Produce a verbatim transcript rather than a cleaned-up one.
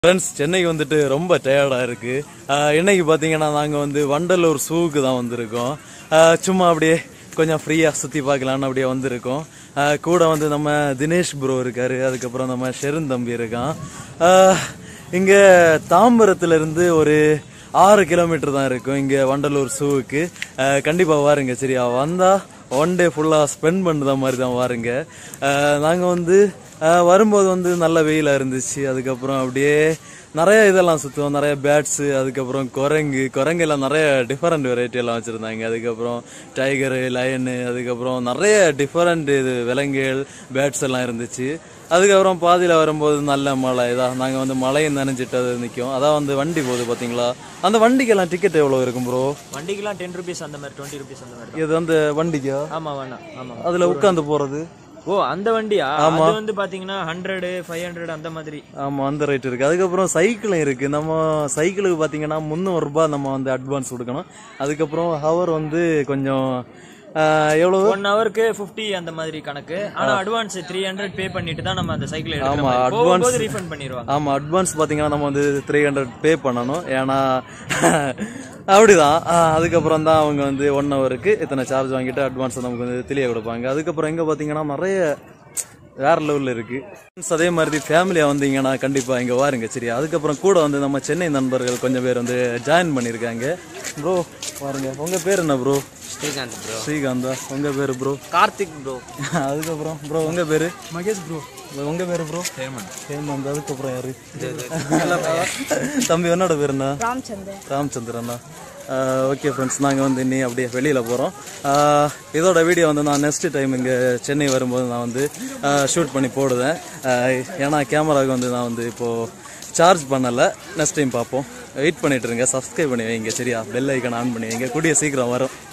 Friends, சென்னைக்கு வந்துட்டு ரொம்ப டயர்டாக இருக்குது. இன்னைக்கு பார்த்தீங்கன்னா நாங்கள் வந்து வண்டலூர் ஜூவுக்கு தான் வந்திருக்கோம். சும்மா அப்படியே கொஞ்சம் ஃப்ரீயாக சுற்றி பார்க்கலான்னு அப்படியே வந்திருக்கோம். கூட வந்து நம்ம தினேஷ் ப்ரோ இருக்கார், அதுக்கப்புறம் நம்ம ஷெருன் தம்பி இருக்கான். இங்கே தாம்பரத்துலேருந்து ஒரு ஆறு கிலோமீட்டர் தான் இருக்கும் இங்கே வண்டலூர் ஜூவுக்கு. கண்டிப்பாக வாருங்க, சரியா? வந்தால் ஒன் டே ஃபுல்லாக ஸ்பெண்ட் பண்ணுற மாதிரி தான் வாருங்க. நாங்கள் வந்து வரும்போது வந்து நல்ல வெயிலாக இருந்துச்சு. அதுக்கப்புறம் அப்படியே நிறைய இதெல்லாம் சுற்றுவோம், நிறைய பேட்ஸு, அதுக்கப்புறம் குரங்கு குரங்கு எல்லாம் நிறைய டிஃப்ரெண்ட் வெரைட்டி எல்லாம் வச்சுருந்தாங்க. அதுக்கப்புறம் டைகரு, லயனு, அதுக்கப்புறம் நிறைய டிஃப்ரெண்ட் இது விலங்குகள், பேட்ஸ் எல்லாம் இருந்துச்சு. அதுக்கப்புறம் பாதியில் வரும்போது நல்ல மழை இதான், நாங்கள் வந்து மழையும் நனைஞ்சிட்டு அது நிற்கும். அதான் வந்து வண்டி போகுது பார்த்தீங்களா? அந்த வண்டிக்கெல்லாம் டிக்கெட் எவ்வளோ இருக்கும் ப்ரோ? வண்டிக்கெல்லாம் டென் ருபீஸ் அந்த மாதிரி, டுவெண்ட்டி ருபீஸ் அந்த மாதிரி. இது வந்து வண்டிக்கா? ஆமாம் வேணாம். ஆமாம், அதில் உட்காந்து போகிறது. ஓ அந்த வண்டியா? அது வந்து பாத்தீங்கன்னா ஹண்ட்ரட் ஃபைவ் ஹண்ட்ரட் அந்த மாதிரி. ஆமா, அந்த ரேட் இருக்கு. அதுக்கப்புறம் சைக்கிளும் இருக்கு. நம்ம சைக்கிளுக்கு பாத்தீங்கன்னா முந்நூறு ரூபாய் நம்ம வந்து அட்வான்ஸ் கொடுக்கணும். அதுக்கப்புறம் ஹவர் வந்து கொஞ்சம் எவ்வளவு, ஒன் ஹவருக்கு ஃபிஃப்டி அந்த மாதிரி கணக்கு. ஆனா அட்வான்ஸ் த்ரீ ஹண்ட்ரட் பே பண்ணிட்டு தான் நம்ம அந்த சைக்கிள் எடுக்கிறோம். ஆமா, அட்வான்ஸ் ரீஃபண்ட் பண்ணிடுவாங்க. ஆமா, அட்வான்ஸ் பாத்தீங்கன்னா நம்ம வந்து த்ரீ ஹண்ட்ரட் பே பண்ணணும். ஏன்னா அப்படிதான். அதுக்கப்புறம் தான் அவங்க வந்து ஒன் ஹவருக்கு இத்தனை சார்ஜ் வாங்கிட்டு அட்வான்ஸ் நமக்கு வந்து தெளிய கொடுப்பாங்க. அதுக்கப்புறம் எங்க பாத்தீங்கன்னா நிறைய வேற லெவலில் இருக்கு. அதே மாதிரி ஃபேமிலியா வந்தீங்கன்னா கண்டிப்பா இங்க வாருங்க, சரியா? அதுக்கப்புறம் கூட வந்து நம்ம சென்னை நண்பர்கள் கொஞ்சம் பேர் வந்து ஜாயின் பண்ணியிருக்காங்க. ப்ரோ பாருங்க, உங்க பேர் என்ன ப்ரோ? ஸ்ரீகாந்த் ப்ரோ. ஸ்ரீகாந்தா. உங்க பேரு ப்ரோ? கார்த்திக் ப்ரோ. அதுக்கப்புறம் ப்ரோ உங்க பேரு? மகேஷ் ப்ரோ. உங்க பேரு ப்ரோ? ஹேமந்த். ஹேமந்த். அதுக்கப்புறம் யாரு தம்பி? என்னோட பேரு என்ன? ராம்சந்திரன். ராமச்சந்திரண்ணா. ஓகே ஃப்ரெண்ட்ஸ், நாங்கள் வந்து இன்னி அப்படியே வெளியில் போகிறோம். இதோட வீடியோ வந்து நான் நெக்ஸ்ட் டைம் இங்கே சென்னை வரும்போது நான் வந்து ஷூட் பண்ணி போடுவேன். ஏன்னா கேமராவுக்கு வந்து நான் வந்து இப்போது சார்ஜ் பண்ணலை. நெக்ஸ்ட் டைம் பார்ப்போம். வெயிட் பண்ணிட்டு இருங்க, சப்ஸ்கிரைப் பண்ணி வைங்க, சரியா? பெல் ஐக்கான் ஆன் பண்ணி வைங்க, கூடிய சீக்கிரம் வரும்.